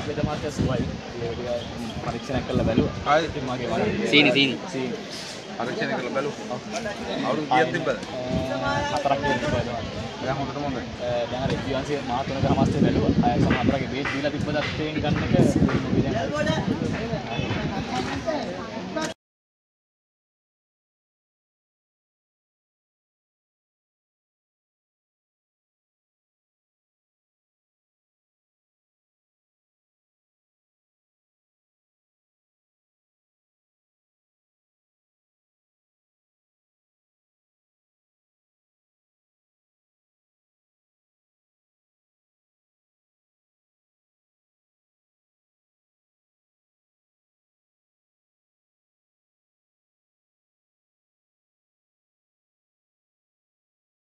බෙද මාත්‍ය සුවයි. ඒක පරීක්ෂණ කරලා බැලුවා. ආයෙත් මගේ වගේ සීනි පරීක්ෂණ කරලා බැලුවා. අවුරුදු කීයක් තිබ්බද? 4ක් තිබ්බා. දැන් හොඳටම හොඳයි. දැන් අර ඉතිහාසයේ මා 3 ගාමස්සේ බැලුවා. අය සම 4ගේ බේස් දීලා තිබ්බදත් තේන් ගන්න එක